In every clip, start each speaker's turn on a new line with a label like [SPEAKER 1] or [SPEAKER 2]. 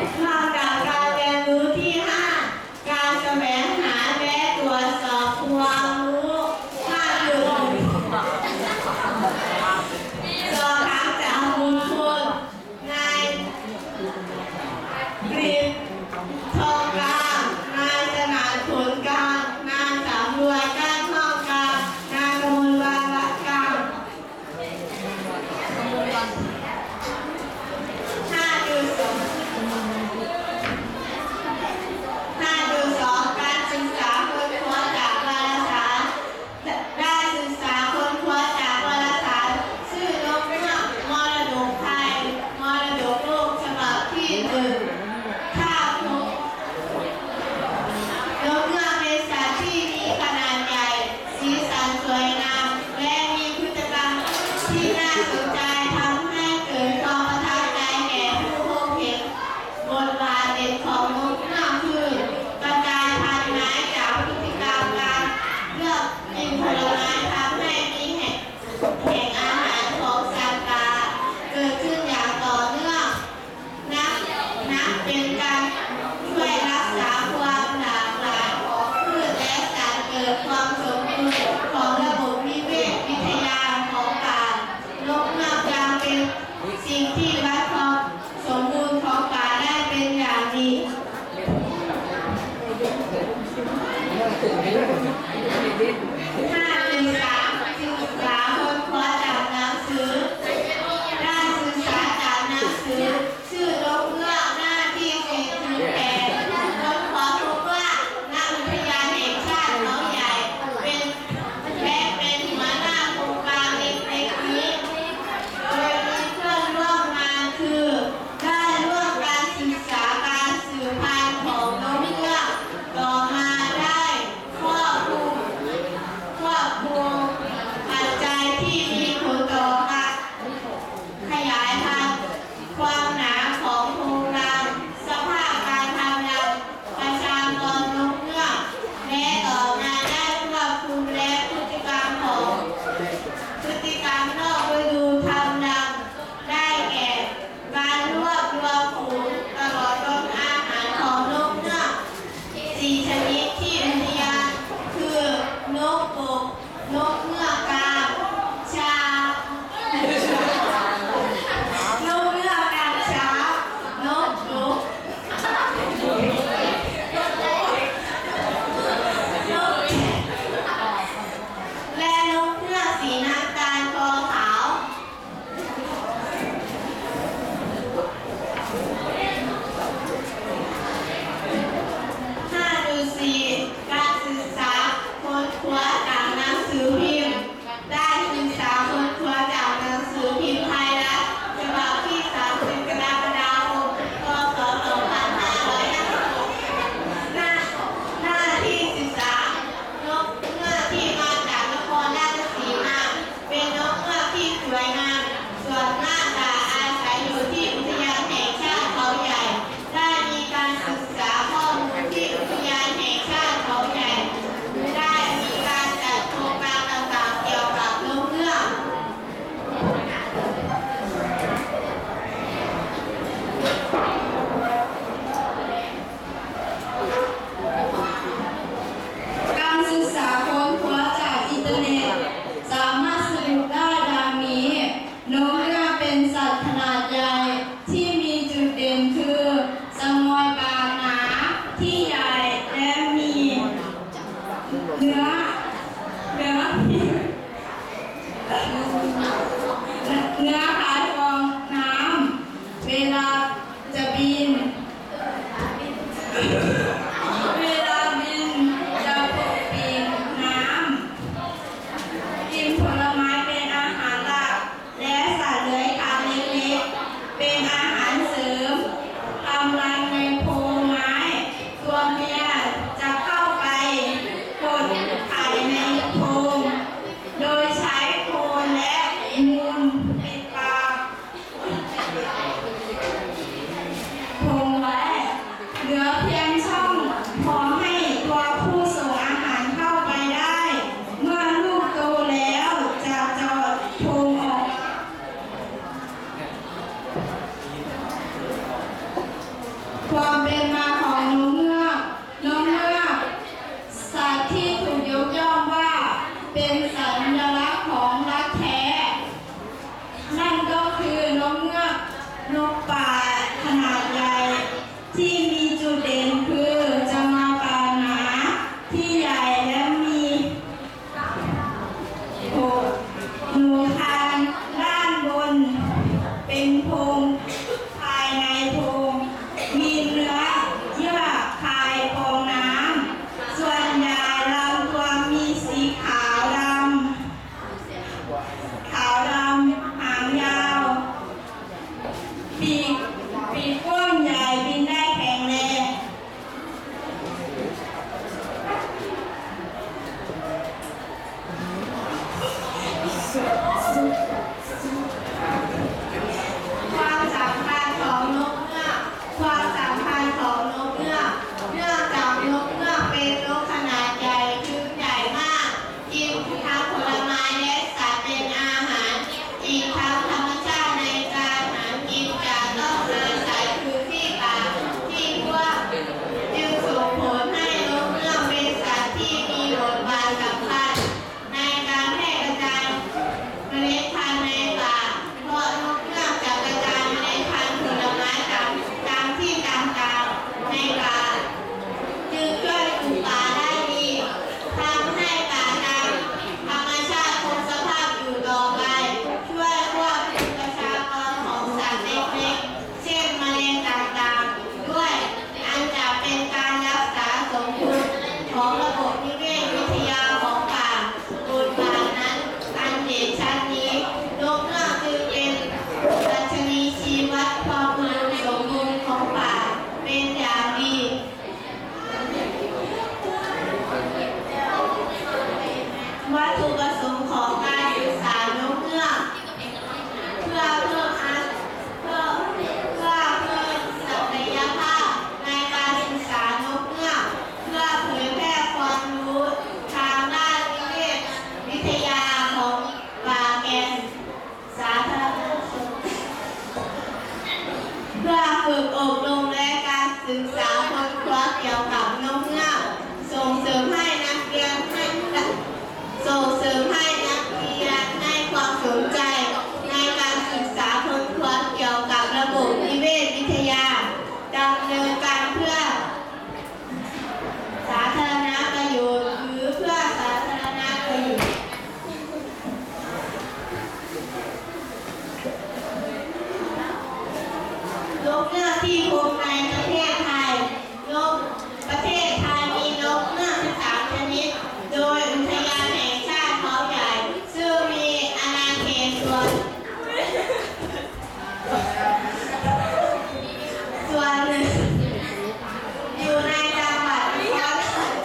[SPEAKER 1] ลำดับการเรียนรู้ที่ห้าการแสวงหาและตรวจสอบความรู้สอบถามจากบุคคลนายกฤษทองกลางนายสนานผลกลางนางสำรวยก้านห้องกลางนางกมลวรรณรัตน์กลาง5.2 การศึกษาค้นคว้าจากวารสารได้ศึกษาค้นคว้าจากวารสารชื่อนกเงือกมรดกไทยมรดกโลกฉบับที่ 1 ถ้าพบดำเนินการเพื่อสาธารณประโยชน์หรือเพื่อสาธารณประโยชน์นกเงือกที่พบในประเทศไทยนกประเทศไทยมีนกเงือก13 ชนิดโดยอุทยานแห่งชาติเขาใหญ่ซึ่งมีอาณาเขตส่วนหนึ่งอยู่ในจังหวัดนครราช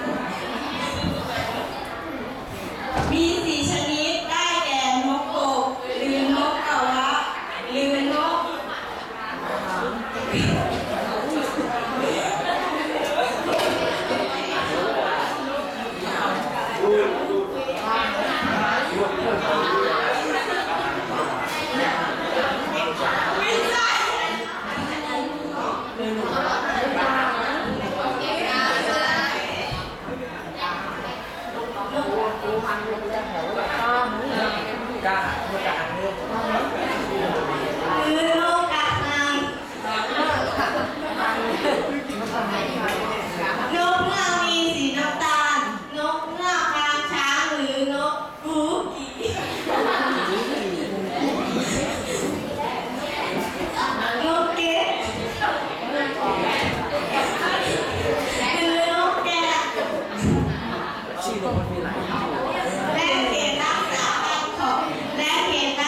[SPEAKER 1] มี4 ชนิดได้แก่นกกบหรือนกกระวะหรือนกหรือนกกระหังนกเงือกมีสีน้ำตาลนกเงือกทางช้างหรือนกกูกีนกเก็ตหรือนกแกะและเขตรักษาพันธุ์ของและเขตรั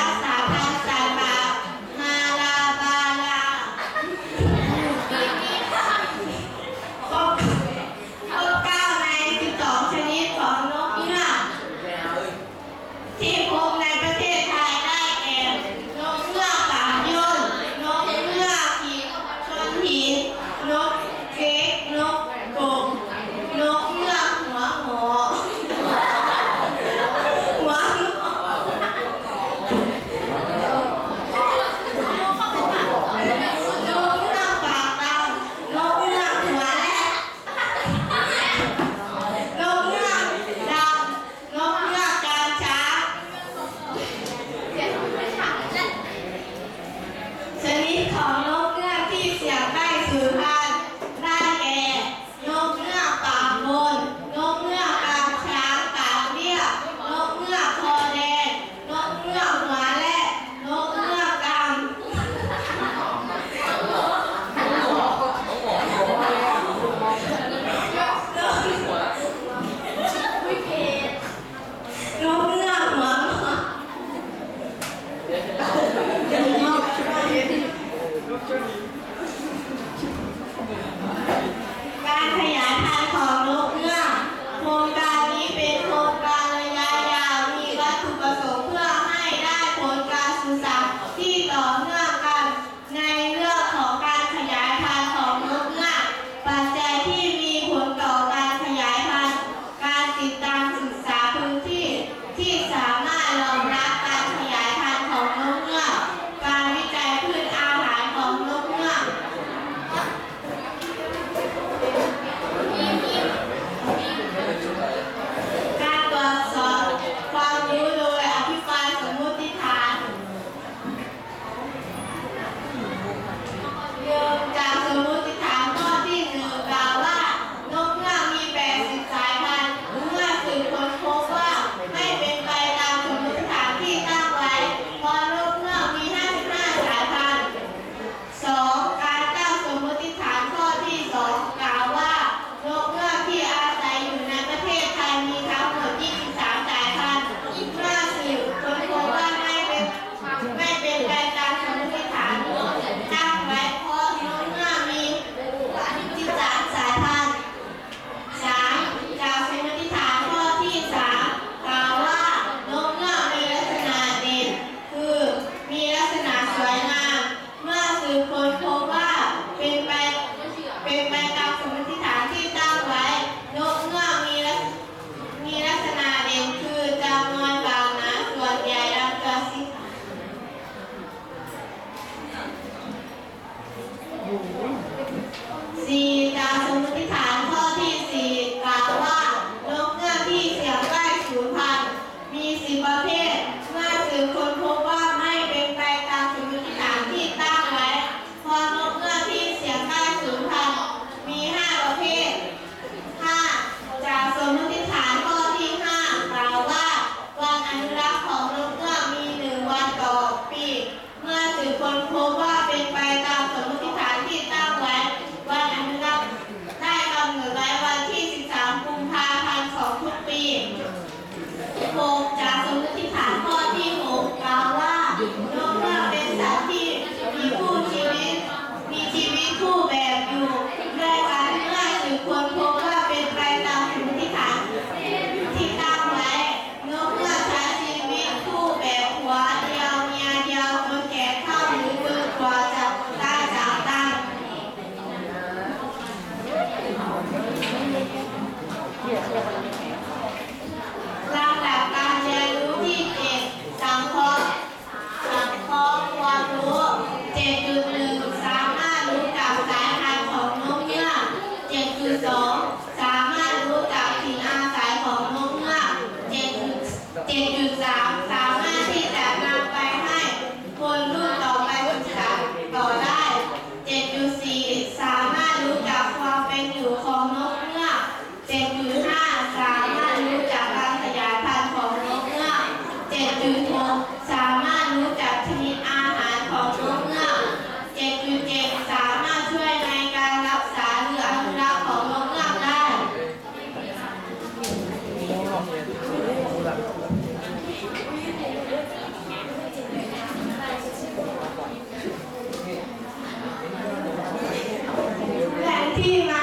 [SPEAKER 1] ที่มา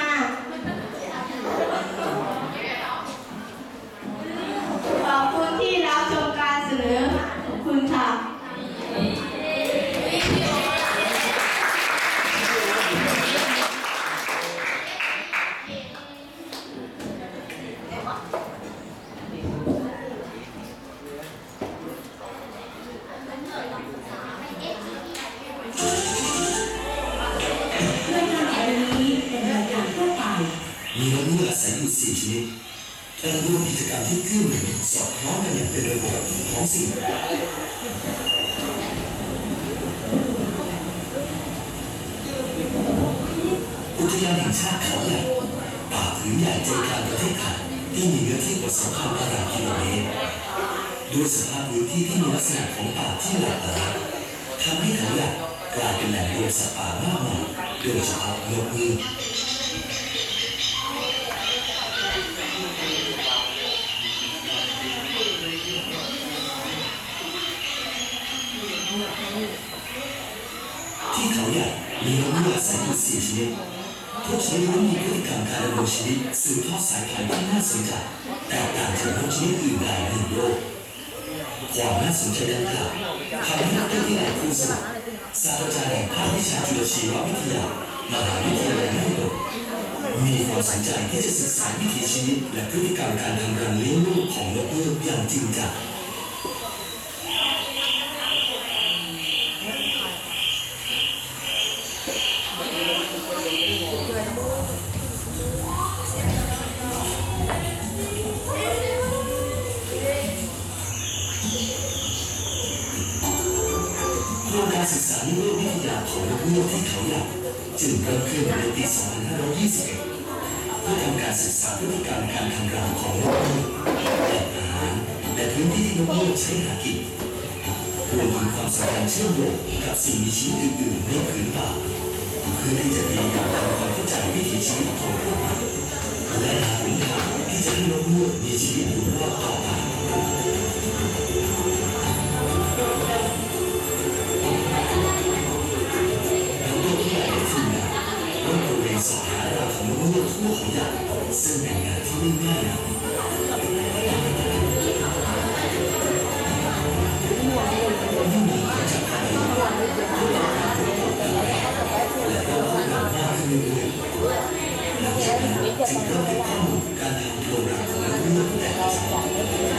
[SPEAKER 1] ขอบคุณที่รับชมการเสนอคุณค่ะ
[SPEAKER 2] มีนกเงือกอาศัยอยู่4ชนิดแต่ละร่วมกิจกรรมที่เกื้อหนุนสอดคล้องกันอย่างเป็นระบบของสิ่งแวดล้อมอุทยานแห่งชาติเขาใหญ่ป่าผืนใหญ่ใจกลางประเทศไทยที่มีเนื้อที่กว่า 2,000 ตารางกิโลเมตรด้วยสภาพพื้นที่ที่มีลักษณะของป่าที่หลากหลายทำให้เขาใหญ่กลายเป็นแหล่งรวมสัตว์ป่ามากมายโดยเฉพาะนกเงือกที่เขาใหญ่มีนกเงือกอาศัยอยู่4ชนิดทุกชนิดล้วนมีพฤติกรรมการดำรงชีวิตสืบทอดสายพันธุ์ที่น่าสนใจแตกต่างจากนกชนิดอื่นใดในโลกความน่าสนใจดังกล่าวทำให้นักวิทยาครูสุศาสตราจารย์แห่งภาควิชาจุลชีววิทยามหาวิทยาลัยมหิดลมีความสนใจที่จะศึกษาวิถีชีวิตและพฤติกรรมการทำรังเลี้ยงลูกของนกเงือกอย่างจริงจังโครงการศึกษานิเวศวิทยาของนกเงือกที่เขาใหญ่จึงเริ่มขึ้นในปี 2521 เพื่อทำการศึกษาพฤติกรรมการทำรังของนกเงือกแหล่งอาหารและพื้นที่ที่นกเงือกใช้หากินรวมถึงความสัมพันธ์เชื่อมโยงกับสิ่งมีชีวิตอื่นๆในผืนป่าเพื่อที่จะพยายามทำความเข้าใจวิถีชีวิตของพวกมันและหาหนทางที่จะให้นกเงือกมีชีวิตอยู่รอดต่อไปสอบหาราของนกเงือกทั่วเขาใหญ่ซึ่งเป็นงานที่ไม่ง่ายนะยิ่งมีความจำเป็นและต้องพบกันมากขึ้นเรื่อยๆหลังจากนั้นจึงเริ่มเก็บข้อมูลการทำโรงรังของนกเงือกแต่ละชนิด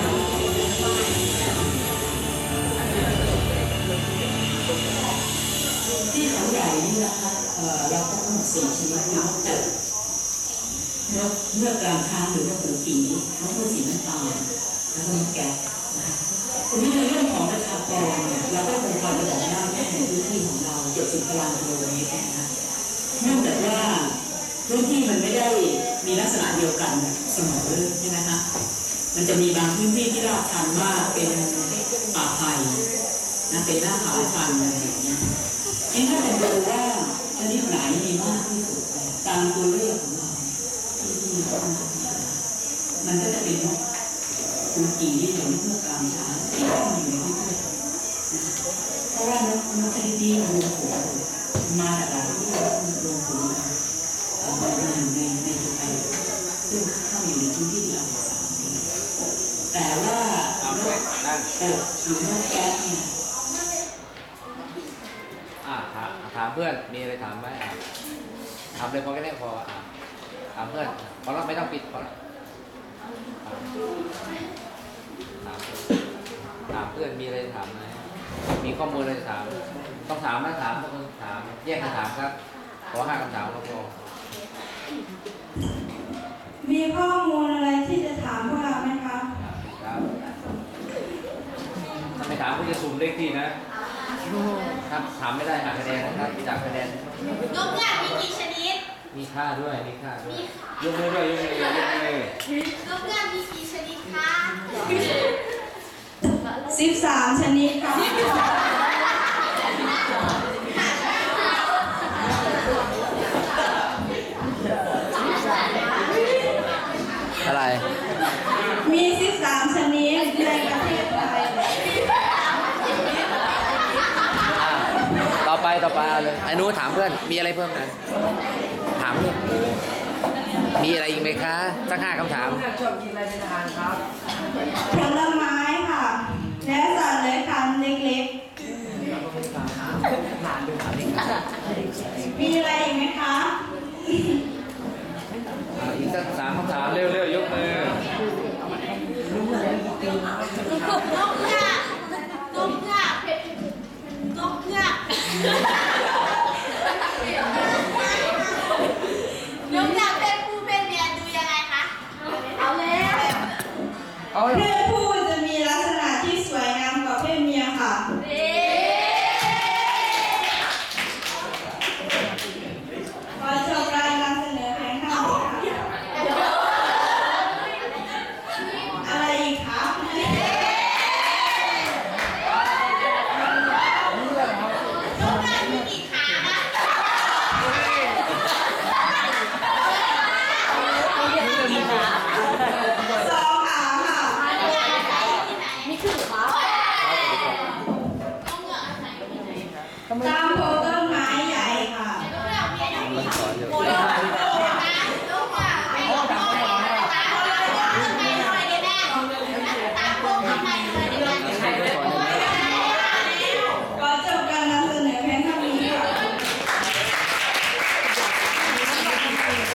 [SPEAKER 3] ที่เขาใหญ่นี่นะคะเราก็ต้อง4ชนิดนกเกิดนกเงือกกลางค้างหรือนกหูปีนกหูสีน้ำตาลแล้วก็นกแก๊สทีนี้ในเรื่องของประชากรเนี่ยเราก็คงพอจะบอกได้แค่ในพื้นที่ของเรา70 ตารางกิโลเมตรนะคะเนื่องจากว่าพื้นที่มันไม่ได้มีลักษณะเดียวกันเสมอใช่ไหมคะมันจะมีบางพื้นที่ที่ราบชันมากเป็นป่าไผ่นะเป็นหน้าผาชันอะไรอย่างเงี้ยนี่ถ้าจะดูว่าชนิดไหนมีมากที่สุดตามตัวเลือกของเราที่มันก็จะเป็นนกหูกี่ที่อยู่ในเมื่อกลางช้างที่ต้องอยู่ในที่เพื่อนเพราะว่านกชนิดนี้รวมหัวมาจากหลายที่รวมหัวในไทยซึ่งเข้าอยู่ในพื้นที่ที่เราศึกษาแต่ว่านกหรือนกแก๊สเนี่ย
[SPEAKER 4] ถามเพื่อนมีอะไรถามไหมถามเลยพอแค่นี้พอถามเพื่อนพอแล้วไม่ต้องปิดพอแล้วถามเพื่อนมีอะไรถามไหมมีข้อมูลอะไรถามต้องถามนะถามต้องถามแยกกันถามครับขอ5 คำถามก็พอ
[SPEAKER 1] มีข้อมูลอะไรที่จะถามพวกเราไหมคะ
[SPEAKER 4] ครับถ้าไม่ถามก็จะสุ่มเลขที่นะครับถามไม่ได้หักคะแนนนะครับจากคะแนน
[SPEAKER 5] นกเงือกมีกี่ชนิด
[SPEAKER 4] มีค่าด้วยยกมือด้วยยกมือ
[SPEAKER 5] นกเงือกมีกี่ชนิดคะ
[SPEAKER 1] 13 ชนิดค่ะ
[SPEAKER 4] อะไร
[SPEAKER 1] มี 13 ชนิดในประเทศไทย
[SPEAKER 4] ต่อไปเลยไอ้นู้นถามเพื่อนมีอะไรเพิ่มนะถามเพื่อนมีอะไรอีกไหมคะสัก5 คำถาม
[SPEAKER 1] ผลไม้ค่ะ และสัตว์เลื้อยคลานเล็กๆ มีอะไรอีกไหมคะ
[SPEAKER 4] อีกสัก3 คำถามเร็วๆยกมือ
[SPEAKER 5] นกเงือกนกเงือกนกเงือกนกเงือกเป็นผู้เป็นเมียดูยังไงคะ เอาแล้ว
[SPEAKER 1] เพศผู้จะมีลักษณะที่สวยงามกว่าเพศเมียค่ะ ขอจบรายการเสนอเพียงเท่านี้ค่ะอะไรอีกคะ
[SPEAKER 5] นกเงือกมีกี่ขาคะ
[SPEAKER 1] สองขาค่ะ
[SPEAKER 5] นกเงือกอาศัยอยู่ที่ไหนมีคือหรือเปล่านกเงือกอาศัยอยู่ที่ไหน
[SPEAKER 1] ตาม